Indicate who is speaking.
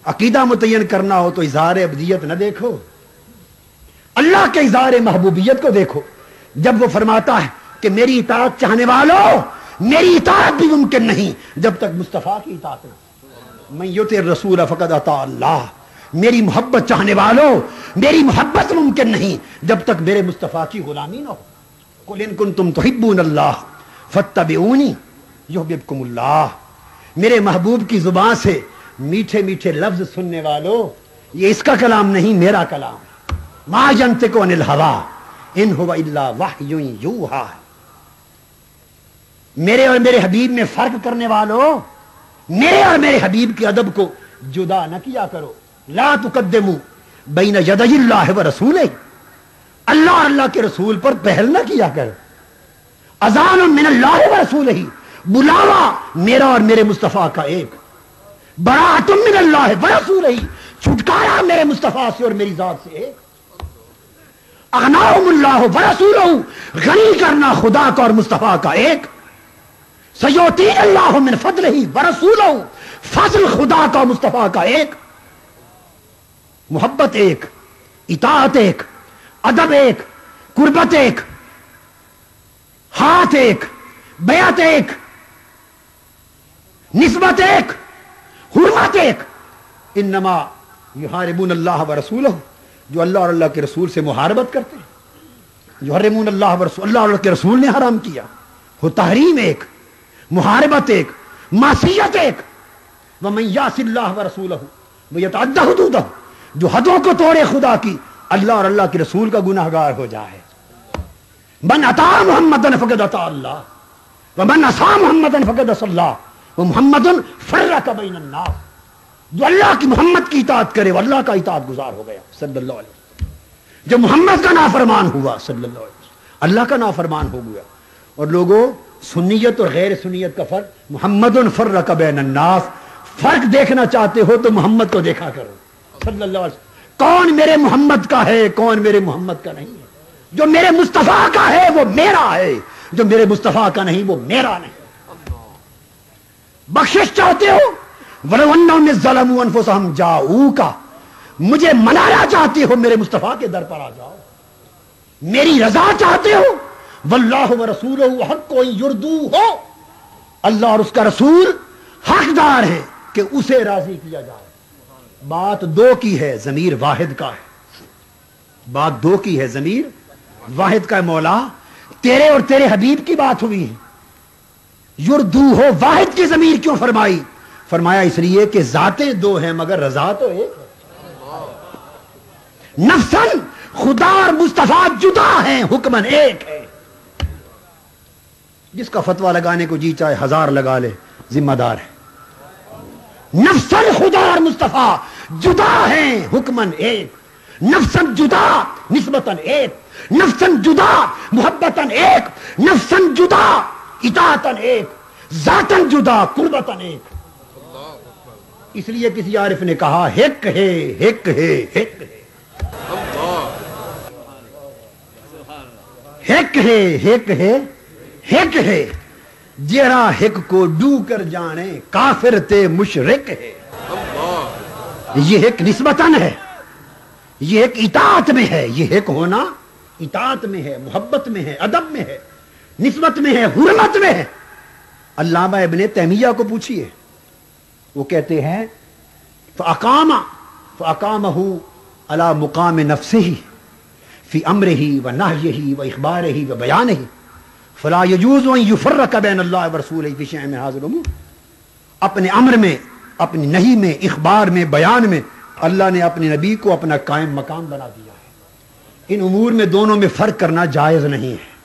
Speaker 1: عقیدہ متعین کرنا ہو تو اظہار ابدیت نہ دیکھو، اللہ کے اظہار محبوبیت کو دیکھو. جب وہ فرماتا ہے کہ میری اطاعت چاہنے والوں، میری اطاعت بھی ممکن نہیں جب تک مصطفیٰ کی اطاعت نہ. من یطع الرسول فقد اطاع اللہ، میری محبت چاہنے والوں، میری محبت ممکن نہیں جب تک میرے مصطفیٰ کی غلامی نہ ہو. قل ان کنتم تحبون اللہ فاتبعونی یحببکم اللہ. میرے محبوب کی زبان سے میٹھے میٹھے لفظ سننے والوں، یہ اس کا کلام نہیں، میرا کلام. ما ینطق عن الہوی ان هو الا وحی یوحی. میرے اور میرے حبیب میں فرق کرنے والوں، میرے اور میرے حبیب کے ادب کو جدا نہ کیا کرو. لا تقدموا بین یدی اللہ ورسولہ، اللہ اور اللہ کے رسول پر پہل نہ کیا کرو. اذان من اللہ ورسولہ، بلاوا میرا اور میرے مصطفیٰ کا ایک. براۃ من اللہ ورسولہ، چھٹکارا میرے مصطفیٰ سے اور میری ذات سے ایک. اغناہم اللہ ورسولہ، غنی کرنا خدا کا اور مصطفیٰ کا ایک. سیؤتی اللہ من فضلہ ورسولہ، فضل خدا کا مصطفیٰ کا ایک. محبت ایک، اطاعت ایک، ادب ایک، قربت ایک، ہاتھ ایک، بیعت ایک، نسبت ایک، حرمت ایک. انما یحاربون اللہ ورسولہ، جو اللہ اور اللہ کے رسول سے محاربت کرتے ہیں. یحرمون اللہ ورسول، اللہ اور اللہ کے رسول نے حرام کیا. وہ تحریم ایک، محاربت ایک، معصیت ایک. ومن یعص اللہ ورسولہ ویتعدی حدودہ، جو حدوں کو توڑے خدا کی، اللہ اور اللہ کے رسول کا گناہگار ہو جائے. من اطاع محمدا فقد اطاع اللہ ومن عصى محمدا فقد عصى اللہ ومحمد فرق بین الناس. جو اللہ کی محمد کی اطاعت کرے وہ اللہ کا اطاعت گزار ہو گیا صلی اللہ علیہ وسلم. جو محمد کا نافرمان ہوا صلی اللہ علیہ وسلم، اللہ کا نافرمان ہو گیا. اور لوگوں، سنیت اور غیر سنیت کا فرق، محمد فرق بین الناس. فرق دیکھنا چاہتے ہو تو محمد کو دیکھا کرو صلی اللہ علیہ وسلم. کون میرے محمد کا ہے، کون میرے محمد کا نہیں ہے. جو میرے مصطفیٰ کا ہے وہ میرا ہے، جو میرے مصطفیٰ کا نہیں وہ میرا نہیں. بخشش چاہتے ہو، وَلَوْ أَنَّهُمْ إِذْ ظَلَمُوا أَنفُسَهُمْ جَاءُوكَ، مجھے منانا چاہتے ہو میرے مصطفیٰ کے در پر آ جاؤ. میری رضا چاہتے ہو، وَاللَّهُ وَرَسُولُهُ حَقٌّ أَن يُرْضُوهُ، اللہ اور اس کا رسول حقدار ہے کہ اسے راضی کیا جائے. بات دو کی ہے، ضمیر واحد کا ہے. بات دو کی ہے، ضمیر واحد کا ہے. مولا تیرے اور تیرے حبیب کی بات ہوئی ہے. یردو ہو، واحد کی ضمیر کیوں فرمائی؟ فرمایا اس لیے کہ ذاتیں دو ہیں مگر رضا تو ایک ہے. نفسن خدا اور مصطفیٰ جدا ہیں، حکمن ایک ہے. جس کا فتویٰ لگانے کو جی چاہے 1000 لگا لے، ذمہ دار ہے. نفسن خدا اور مصطفیٰ جدا ہیں، حکمن ایک. نفسن جدا نسبتاً ایک، نفسن جدا محبتاً ایک، نفسن جدا اطاعتاً ایک، ذاتاً جدا قربتاً ایک. اس لیے کسی عارف نے کہا ہک ہے ہک ہے ہک ہے، ہک ہے ہک ہے ہک ہے. جیڑا ہک کو ڈو کر جانے کافر تے مشرک ہے. یہ ایک نسبتاً ہے، یہ ایک اطاعت میں ہے. یہ ایک ہونا اطاعت میں ہے، محبت میں ہے، ادب میں ہے، نسبت میں ہے، حرمت میں ہے. علامہ ابن تیمیہ کو پوچھئے، وہ کہتے ہیں فَأَقَامَهُ عَلَى مُقَامِ نَفْسِهِ فِي أَمْرِهِ وَنَهْيِهِ وَإِخْبَارِهِ وَبَيَانِهِ فَلَا يَجُوزُ أَن يُفَرَّقَ بَيْنَ اللَّهِ وَرَسُولِهِ فِي شَيْءٍ مِنْ هَذِهِ الْأُمُورِ. اپنے امر میں، اپنی نہی میں، اخبار میں، بیان میں اللہ نے اپنے نبی کو اپنا قائم مقام بنا دیا ہے. ان امور میں دونوں میں فرق کرنا جائز نہیں ہے.